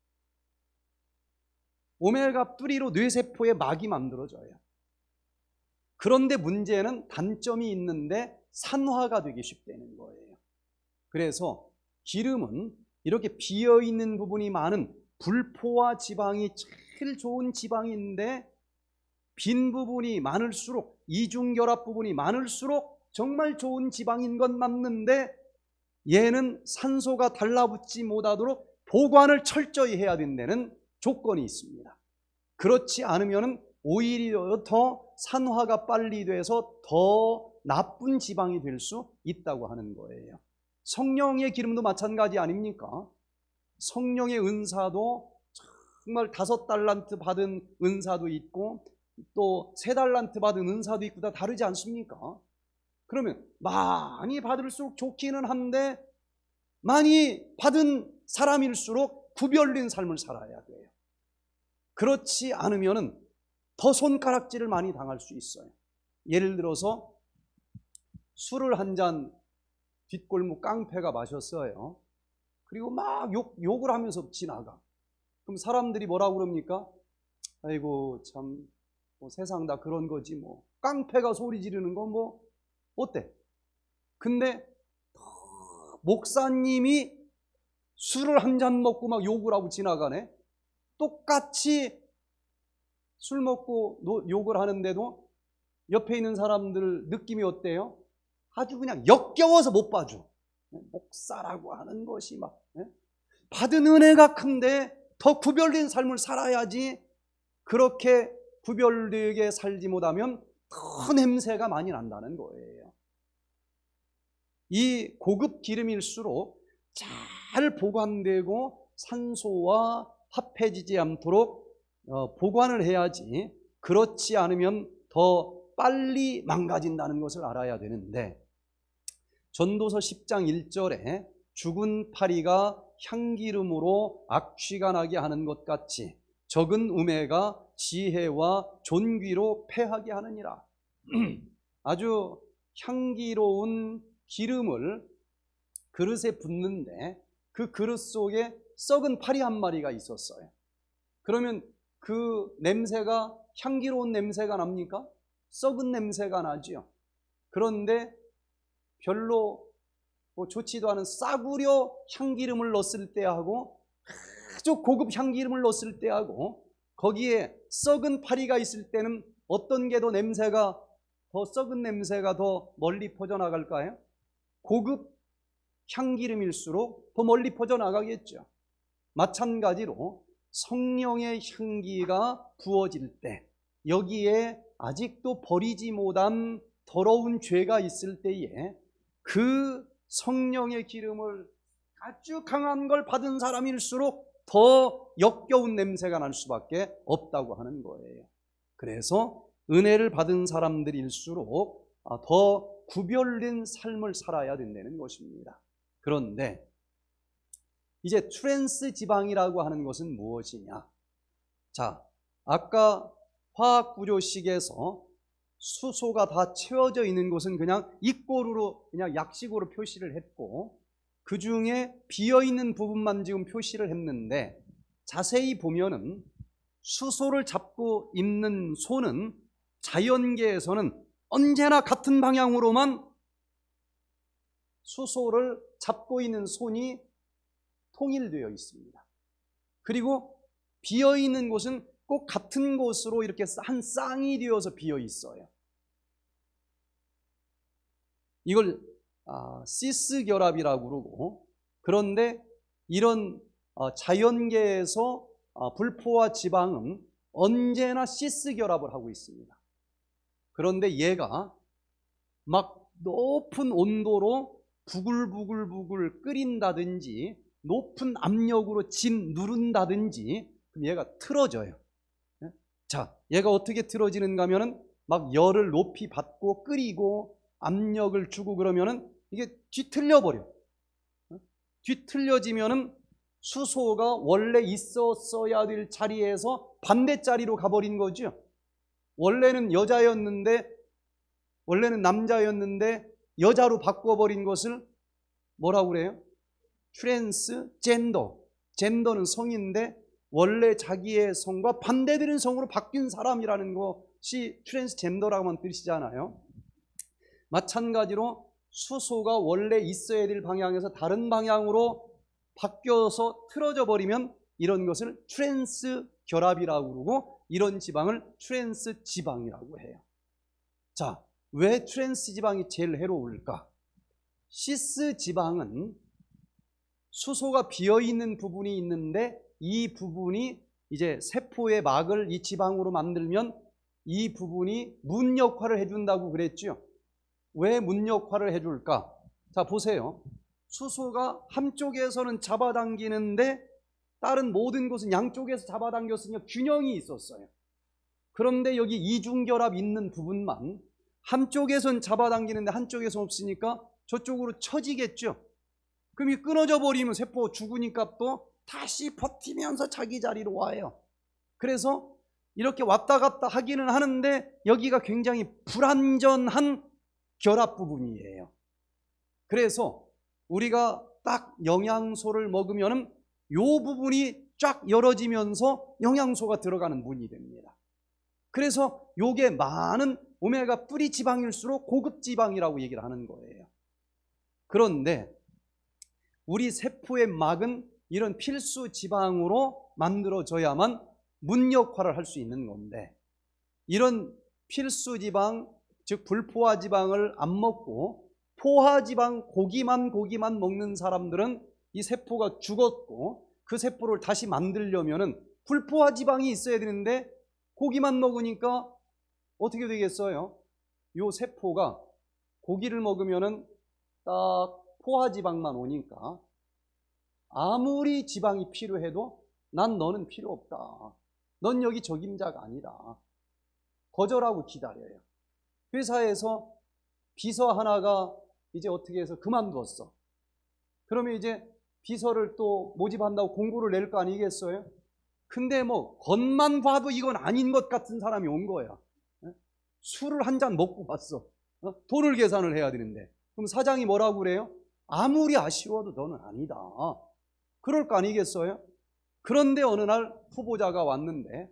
오메가3로 뇌세포의 막이 만들어져요. 그런데 문제는 단점이 있는데 산화가 되기 쉽다는 거예요. 그래서 기름은 이렇게 비어있는 부분이 많은 불포화 지방이 제일 좋은 지방인데, 빈 부분이 많을수록, 이중결합 부분이 많을수록 정말 좋은 지방인 건 맞는데, 얘는 산소가 달라붙지 못하도록 보관을 철저히 해야 된다는 조건이 있습니다. 그렇지 않으면 오히려 더 산화가 빨리 돼서 더 나쁜 지방이 될 수 있다고 하는 거예요. 성령의 기름도 마찬가지 아닙니까? 성령의 은사도 정말 5달란트 받은 은사도 있고 또 3달란트 받은 은사도 있고 다 다르지 않습니까? 그러면 많이 받을수록 좋기는 한데, 많이 받은 사람일수록 구별된 삶을 살아야 돼요. 그렇지 않으면 더 손가락질을 많이 당할 수 있어요. 예를 들어서 술을 한 잔 뒷골목 깡패가 마셨어요. 그리고 막 욕을 하면서 지나가. 그럼 사람들이 뭐라고 그럽니까? 아이고 참 뭐 세상 다 그런 거지 뭐. 깡패가 소리 지르는 건 뭐 어때? 근데 목사님이 술을 한 잔 먹고 막 욕을 하고 지나가네. 똑같이 술 먹고 욕을 하는데도 옆에 있는 사람들 느낌이 어때요? 아주 그냥 역겨워서 못 봐줘. 목사라고 하는 것이 막 받은 은혜가 큰데 더 구별된 삶을 살아야지. 그렇게 구별되게 살지 못하면 더 냄새가 많이 난다는 거예요. 이 고급 기름일수록 잘 보관되고 산소와 합해지지 않도록 보관을 해야지. 그렇지 않으면 더 빨리 망가진다는 것을 알아야 되는데, 전도서 10장 1절에 죽은 파리가 향기름으로 악취가 나게 하는 것 같이 적은 우매가 지혜와 존귀로 패하게 하느니라. 아주 향기로운 기름을 그릇에 붓는데 그 그릇 속에 썩은 파리 한 마리가 있었어요. 그러면 그 냄새가 향기로운 냄새가 납니까? 썩은 냄새가 나죠. 그런데 별로 좋지도 않은 싸구려 향기름을 넣었을 때하고 아주 고급 향기름을 넣었을 때하고 거기에 썩은 파리가 있을 때는 어떤 게 더 냄새가 더 썩은 냄새가 더 멀리 퍼져나갈까요? 고급 향기름일수록 더 멀리 퍼져나가겠죠. 마찬가지로 성령의 향기가 부어질 때, 여기에 아직도 버리지 못한 더러운 죄가 있을 때에 그 성령의 기름을 아주 강한 걸 받은 사람일수록 더 역겨운 냄새가 날 수밖에 없다고 하는 거예요. 그래서 은혜를 받은 사람들일수록 더 구별된 삶을 살아야 된다는 것입니다. 그런데 이제 트랜스 지방이라고 하는 것은 무엇이냐? 자, 아까 화학구조식에서 수소가 다 채워져 있는 곳은 그냥 이꼬르로 그냥 약식으로 표시를 했고, 그 중에 비어있는 부분만 지금 표시를 했는데, 자세히 보면은 수소를 잡고 있는 손은 자연계에서는 언제나 같은 방향으로만 수소를 잡고 있는 손이 통일되어 있습니다. 그리고 비어있는 곳은 꼭 같은 곳으로 이렇게 한 쌍이 되어서 비어 있어요. 이걸 시스 결합이라고 그러고, 그런데 이런 자연계에서 불포화 지방은 언제나 시스 결합을 하고 있습니다. 그런데 얘가 막 높은 온도로 부글부글 끓인다든지 높은 압력으로 누른다든지 그럼 얘가 틀어져요. 자, 얘가 어떻게 틀어지는가 하면은 막 열을 높이 받고 끓이고 압력을 주고 그러면은 이게 뒤틀려 버려. 뒤틀려지면은 수소가 원래 있었어야 될 자리에서 반대 자리로 가버린 거죠. 원래는 남자였는데 여자로 바꿔버린 것을 뭐라고 그래요? 트랜스젠더. 젠더는 성인데 원래 자기의 성과 반대되는 성으로 바뀐 사람이라는 것이 트랜스젠더라고만 뜻이잖아요. 마찬가지로 수소가 원래 있어야 될 방향에서 다른 방향으로 바뀌어서 틀어져 버리면 이런 것을 트랜스 결합이라고 그러고, 이런 지방을 트랜스 지방이라고 해요. 자, 왜 트랜스 지방이 제일 해로울까? 시스 지방은 수소가 비어있는 부분이 있는데, 이 부분이 이제 세포의 막을 이 지방으로 만들면 이 부분이 문 역할을 해준다고 그랬죠. 왜 문 역할을 해줄까? 자, 보세요. 수소가 한쪽에서는 잡아당기는데 다른 모든 곳은 양쪽에서 잡아당겼으니까 균형이 있었어요. 그런데 여기 이중결합 있는 부분만 한쪽에선 잡아당기는데 한쪽에서 없으니까 저쪽으로 처지겠죠. 그럼 이 끊어져 버리면 세포 죽으니까 또 다시 버티면서 자기 자리로 와요. 그래서 이렇게 왔다 갔다 하기는 하는데 여기가 굉장히 불완전한 결합 부분이에요. 그래서 우리가 딱 영양소를 먹으면 이 부분이 쫙 열어지면서 영양소가 들어가는 문이 됩니다. 그래서 요게 많은 오메가3 지방일수록 고급 지방이라고 얘기를 하는 거예요. 그런데 우리 세포의 막은 이런 필수 지방으로 만들어져야만 문 역할을 할 수 있는 건데, 이런 필수 지방, 즉 불포화 지방을 안 먹고 포화 지방 고기만 먹는 사람들은 이 세포가 죽었고, 그 세포를 다시 만들려면은 불포화 지방이 있어야 되는데 고기만 먹으니까 어떻게 되겠어요? 요 세포가 고기를 먹으면은 딱 포화 지방만 오니까 아무리 지방이 필요해도 난 너는 필요 없다. 넌 여기 적임자가 아니다. 거절하고 기다려요. 회사에서 비서 하나가 이제 어떻게 해서 그만두었어. 그러면 이제 비서를 또 모집한다고 공고를 낼 거 아니겠어요? 근데 뭐 겉만 봐도 이건 아닌 것 같은 사람이 온 거야. 술을 한 잔 먹고 왔어. 돈을 계산을 해야 되는데. 그럼 사장이 뭐라고 그래요? 아무리 아쉬워도 너는 아니다. 그럴 거 아니겠어요? 그런데 어느 날 후보자가 왔는데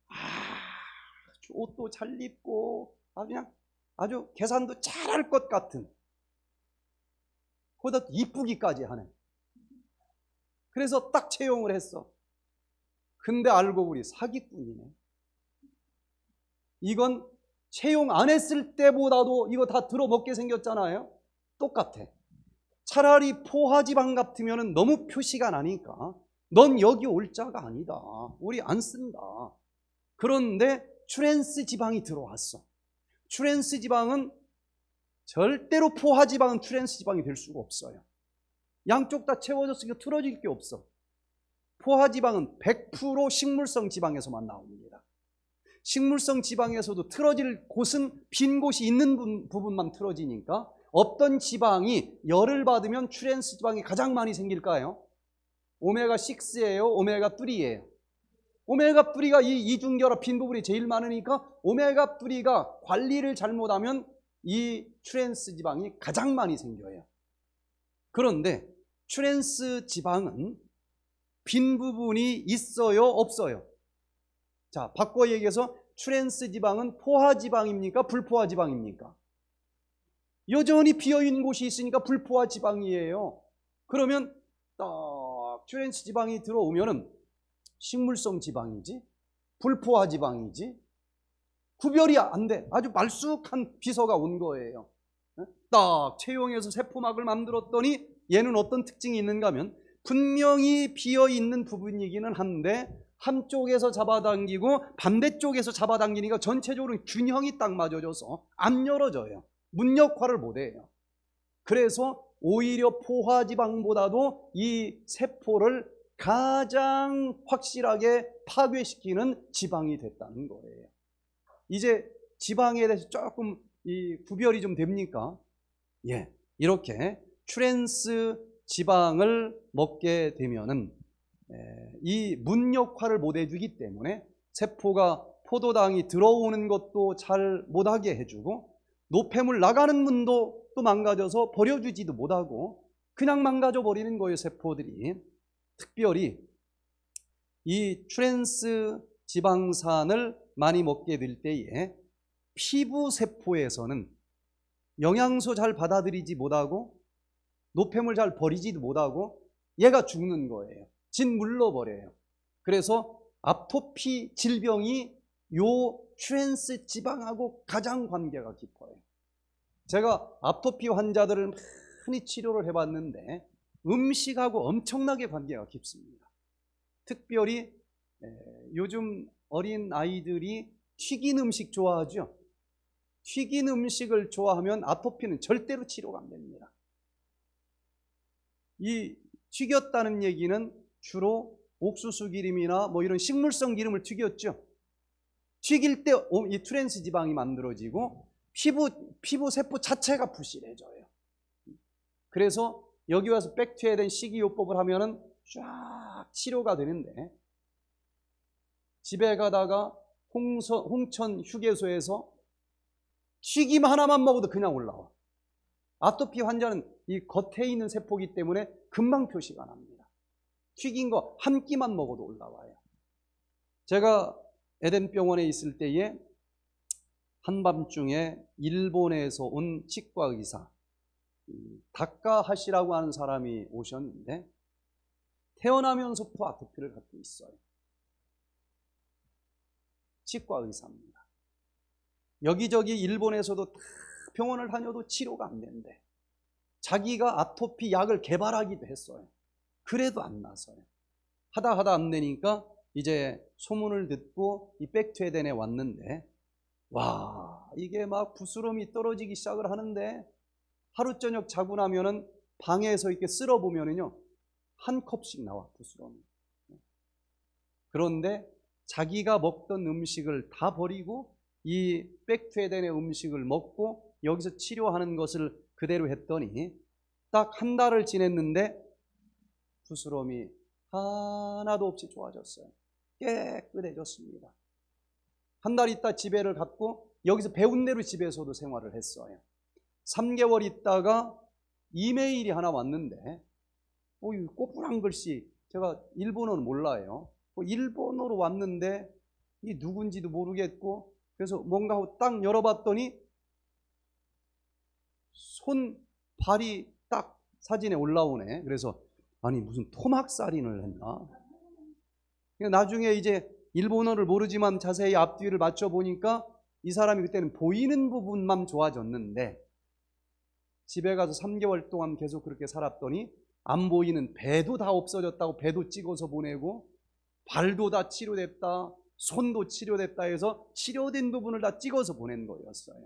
옷도 잘 입고 아주 계산도 잘할 것 같은, 거기다 이쁘기까지 하네. 그래서 딱 채용을 했어. 근데 알고 보니 사기꾼이네. 이건 채용 안 했을 때보다도 이거 다 들어먹게 생겼잖아요. 똑같아. 차라리 포화지방 같으면 너무 표시가 나니까 넌 여기 올 자가 아니다. 우리 안 쓴다. 그런데 트랜스 지방이 들어왔어. 트랜스 지방은 절대로 포화지방은 트랜스 지방이 될 수가 없어요. 양쪽 다 채워졌으니까 틀어질 게 없어. 포화지방은 100% 식물성 지방에서만 나옵니다. 식물성 지방에서도 틀어질 곳은 빈 곳이 있는 부분만 틀어지니까 어떤 지방이 열을 받으면 트랜스 지방이 가장 많이 생길까요? 오메가6예요? 오메가3예요? 오메가3가 이 이중결합 빈 부분이 제일 많으니까 오메가3가 관리를 잘못하면 이 트랜스 지방이 가장 많이 생겨요. 그런데 트랜스 지방은 빈 부분이 있어요? 없어요? 자, 바꿔 얘기해서 트랜스 지방은 포화 지방입니까? 불포화 지방입니까? 여전히 비어있는 곳이 있으니까 불포화 지방이에요. 그러면 딱 트랜스 지방이 들어오면은 식물성 지방이지 불포화 지방이지 구별이 안 돼. 아주 말쑥한 비서가 온 거예요. 딱 채용해서 세포막을 만들었더니 얘는 어떤 특징이 있는가 하면 분명히 비어있는 부분이기는 한데 한쪽에서 잡아당기고 반대쪽에서 잡아당기니까 전체적으로 균형이 딱 맞아져서 안 열어져요. 문 역할을 못해요. 그래서 오히려 포화지방보다도 이 세포를 가장 확실하게 파괴시키는 지방이 됐다는 거예요. 이제 지방에 대해서 조금 이 구별이 좀 됩니까? 예, 이렇게 트랜스 지방을 먹게 되면은 이 문 역할을 못 해주기 때문에 세포가 포도당이 들어오는 것도 잘 못하게 해주고, 노폐물 나가는 문도 또 망가져서 버려주지도 못하고 그냥 망가져 버리는 거예요, 세포들이. 특별히 이 트랜스 지방산을 많이 먹게 될 때에 피부 세포에서는 영양소 잘 받아들이지 못하고 노폐물 잘 버리지도 못하고 얘가 죽는 거예요. 짓물러 버려요. 그래서 아토피 질병이 요 트랜스 지방하고 가장 관계가 깊어요. 제가 아토피 환자들을 많이 치료를 해봤는데 음식하고 엄청나게 관계가 깊습니다. 특별히 요즘 어린 아이들이 튀긴 음식 좋아하죠. 튀긴 음식을 좋아하면 아토피는 절대로 치료가 안 됩니다. 이 튀겼다는 얘기는 주로 옥수수 기름이나 뭐 이런 식물성 기름을 튀겼죠. 튀길 때 이 트랜스 지방이 만들어지고 피부 세포 자체가 부실해져요. 그래서 여기 와서 백투에덴 식이요법을 하면은 쫙 치료가 되는데, 집에 가다가 홍천 휴게소에서 튀김 하나만 먹어도 그냥 올라와. 아토피 환자는 이 겉에 있는 세포이기 때문에 금방 표시가 납니다. 튀긴 거 한 끼만 먹어도 올라와요. 제가 에덴병원에 있을 때에 한밤중에 일본에서 온 치과 의사 다카하시라고 하는 사람이 오셨는데 태어나면서부터 아토피를 갖고 있어요. 치과 의사입니다. 여기저기 일본에서도 다 병원을 다녀도 치료가 안 된대. 자기가 아토피 약을 개발하기도 했어요. 그래도 안 나서요. 하다 안 되니까 이제 소문을 듣고 이 백투에덴에 왔는데, 와, 이게 막 부스럼이 떨어지기 시작을 하는데 하루 저녁 자고 나면은 방에서 이렇게 쓸어 보면은요 한 컵씩 나와, 부스럼이. 그런데 자기가 먹던 음식을 다 버리고 이 백투에덴의 음식을 먹고 여기서 치료하는 것을 그대로 했더니 딱 한 달을 지냈는데 부스럼이 하나도 없이 좋아졌어요. 깨끗해졌습니다. 한 달 있다 집에를 갔고 여기서 배운 대로 집에서도 생활을 했어요. 3개월 있다가 이메일이 하나 왔는데 꼬부랑 글씨, 제가 일본어는 몰라요. 일본어로 왔는데 이 누군지도 모르겠고, 그래서 뭔가 하고 딱 열어봤더니 손, 발이 딱 사진에 올라오네. 그래서 아니 무슨 토막살인을 했나? 나중에 이제 일본어를 모르지만 자세히 앞뒤를 맞춰보니까 이 사람이 그때는 보이는 부분만 좋아졌는데 집에 가서 3개월 동안 계속 그렇게 살았더니 안 보이는 배도 다 없어졌다고 배도 찍어서 보내고, 발도 다 치료됐다, 손도 치료됐다 해서 치료된 부분을 다 찍어서 보낸 거였어요.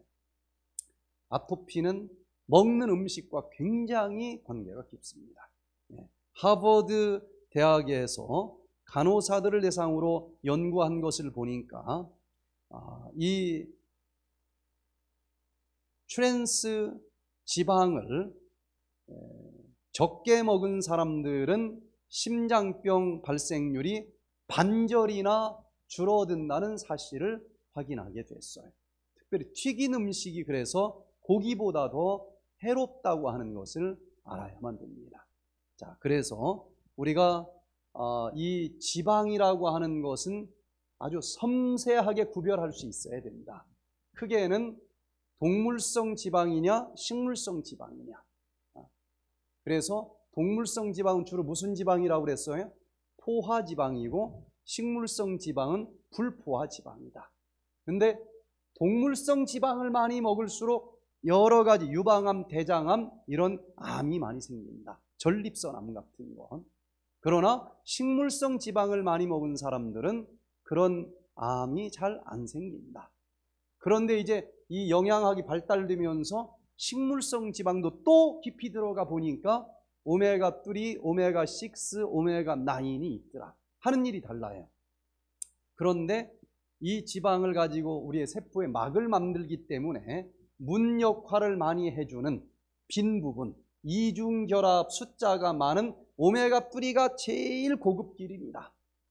아토피는 먹는 음식과 굉장히 관계가 깊습니다. 하버드 대학에서 간호사들을 대상으로 연구한 것을 보니까 이 트랜스 지방을 적게 먹은 사람들은 심장병 발생률이 반절이나 줄어든다는 사실을 확인하게 됐어요. 특별히 튀긴 음식이 그래서 고기보다 더 해롭다고 하는 것을 알아야만 됩니다. 자, 그래서 우리가 이 지방이라고 하는 것은 아주 섬세하게 구별할 수 있어야 됩니다. 크게는 동물성 지방이냐 식물성 지방이냐. 그래서 동물성 지방은 주로 무슨 지방이라고 그랬어요? 포화 지방이고 식물성 지방은 불포화 지방이다. 근데 동물성 지방을 많이 먹을수록 여러 가지 유방암, 대장암 이런 암이 많이 생긴다. 전립선암 같은 건. 그러나 식물성 지방을 많이 먹은 사람들은 그런 암이 잘 안 생긴다. 그런데 이제 이 영양학이 발달되면서 식물성 지방도 또 깊이 들어가 보니까 오메가3, 오메가6, 오메가9이 있더라. 하는 일이 달라요. 그런데 이 지방을 가지고 우리의 세포에 막을 만들기 때문에 문 역할을 많이 해주는 빈 부분, 이중결합 숫자가 많은 오메가3가 제일 고급 기름이다.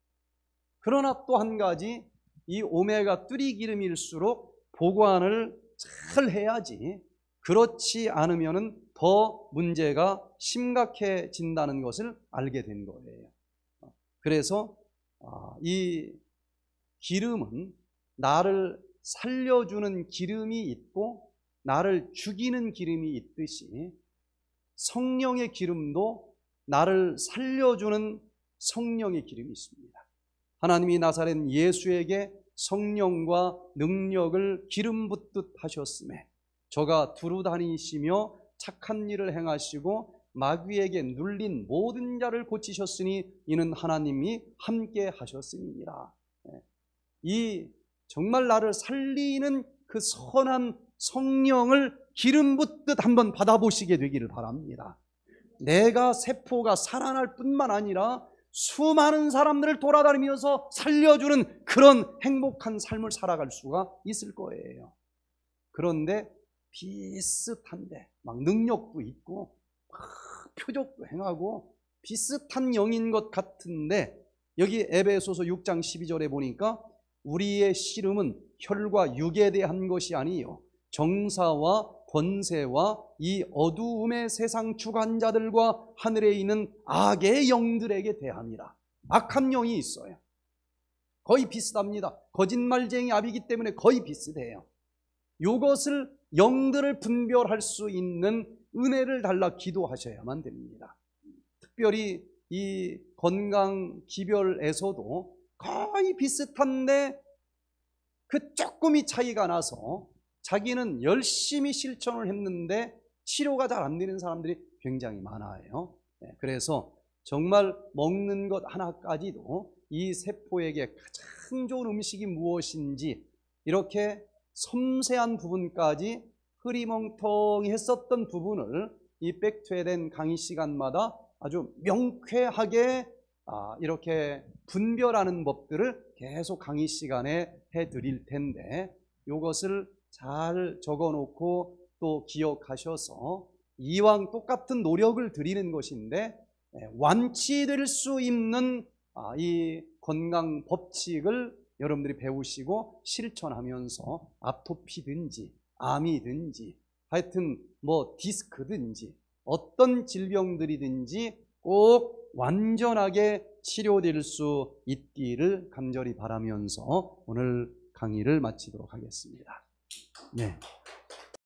그러나 또 한 가지, 이 오메가3 기름일수록 보관을 잘 해야지, 그렇지 않으면 더 문제가 심각해진다는 것을 알게 된 거예요. 그래서 이 기름은 나를 살려주는 기름이 있고 나를 죽이는 기름이 있듯이 성령의 기름도 나를 살려주는 성령의 기름이 있습니다. 하나님이 나사렛 예수에게 성령과 능력을 기름 붓듯 하셨음에 저가 두루 다니시며 착한 일을 행하시고 마귀에게 눌린 모든 자를 고치셨으니 이는 하나님이 함께 하셨음이니라. 이 정말 나를 살리는 그 선한 성령을 기름 붓듯 한번 받아보시게 되기를 바랍니다. 내가 세포가 살아날 뿐만 아니라 수많은 사람들을 돌아다니면서 살려주는 그런 행복한 삶을 살아갈 수가 있을 거예요. 그런데 비슷한데 막 능력도 있고 막 표적도 행하고 비슷한 영인 것 같은데, 여기 에베소서 6장 12절에 보니까 우리의 씨름은 혈과 육에 대한 것이 아니요 정사와 권세와 이 어두움의 세상 주관자들과 하늘에 있는 악의 영들에게 대함이라. 악한 영이 있어요. 거의 비슷합니다. 거짓말쟁이 아비기 때문에 거의 비슷해요. 이것을 영들을 분별할 수 있는 은혜를 달라 기도하셔야만 됩니다. 특별히 이 건강 기별에서도 거의 비슷한데 그 조금이 차이가 나서 자기는 열심히 실천을 했는데 치료가 잘 안 되는 사람들이 굉장히 많아요. 그래서 정말 먹는 것 하나까지도 이 세포에게 가장 좋은 음식이 무엇인지 이렇게 섬세한 부분까지 흐리멍텅이 했었던 부분을 이 백투에덴 강의 시간마다 아주 명쾌하게 이렇게 분별하는 법들을 계속 강의 시간에 해드릴 텐데, 이것을 잘 적어놓고 또 기억하셔서 이왕 똑같은 노력을 드리는 것인데 완치될 수 있는 이 건강 법칙을 여러분들이 배우시고 실천하면서 아토피든지 암이든지 하여튼 뭐 디스크든지 어떤 질병들이든지 꼭 완전하게 치료될 수 있기를 간절히 바라면서 오늘 강의를 마치도록 하겠습니다. 네.